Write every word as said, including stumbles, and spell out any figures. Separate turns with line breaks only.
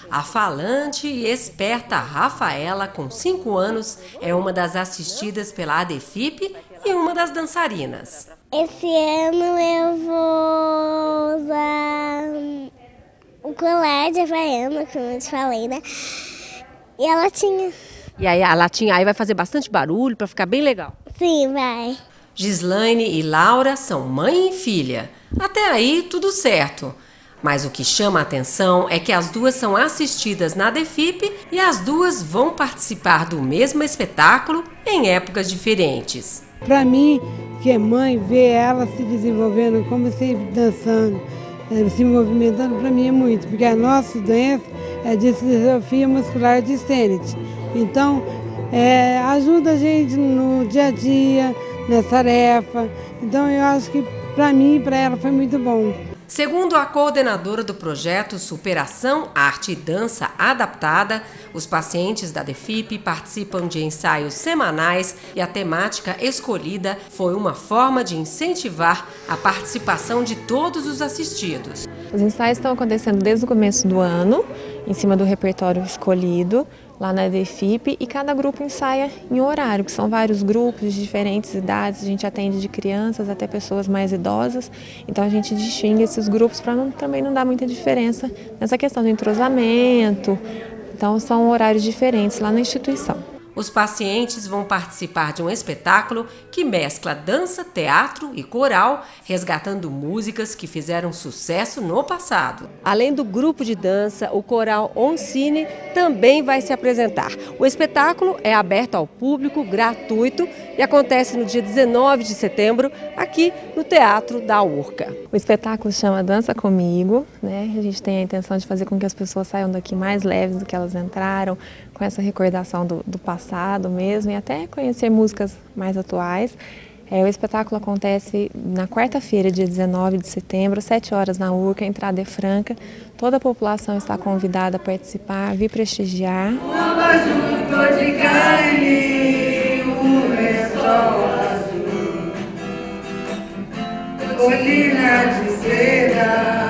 A falante e esperta Rafaela, com cinco anos, é uma das assistidas pela ADEFIP e uma das dançarinas.
Esse ano eu vou usar o colar de Havaiana, como eu te falei, né? E a latinha.
E aí a latinha aí vai fazer bastante barulho para ficar bem legal.
Sim, vai.
Gislaine e Laura são mãe e filha. Até aí tudo certo. Mas o que chama a atenção é que as duas são assistidas na ADEFIP e as duas vão participar do mesmo espetáculo em épocas diferentes.
Para mim, que é mãe, ver ela se desenvolvendo, como sempre dançando, se movimentando, para mim é muito, porque a nossa doença é distrofia muscular de Stennett. Então, é, ajuda a gente no dia a dia, na tarefa. Então, eu acho que para mim e para ela foi muito bom.
Segundo a coordenadora do projeto Superação Arte e Dança Adaptada, os pacientes da ADEFIP participam de ensaios semanais e a temática escolhida foi uma forma de incentivar a participação de todos os assistidos.
Os ensaios estão acontecendo desde o começo do ano, em cima do repertório escolhido, lá na ADEFIP, e cada grupo ensaia em horário, que são vários grupos de diferentes idades, a gente atende de crianças até pessoas mais idosas, então a gente distingue esses grupos para não, também não dar muita diferença nessa questão do entrosamento, então são horários diferentes lá na instituição.
Os pacientes vão participar de um espetáculo que mescla dança, teatro e coral, resgatando músicas que fizeram sucesso no passado. Além do grupo de dança, o coral Oncine também vai se apresentar. O espetáculo é aberto ao público, gratuito, e acontece no dia dezenove de setembro, aqui no Teatro da Urca.
O espetáculo chama Dança Comigo, né? A gente tem a intenção de fazer com que as pessoas saiam daqui mais leves do que elas entraram, com essa recordação do, do passado mesmo, e até conhecer músicas mais atuais. É, o espetáculo acontece na quarta-feira, dia dezenove de setembro, às sete horas na Urca, a entrada é franca. Toda a população está convidada a participar, vir prestigiar.
Um abajur de carne, um lençol azul, colina de seda.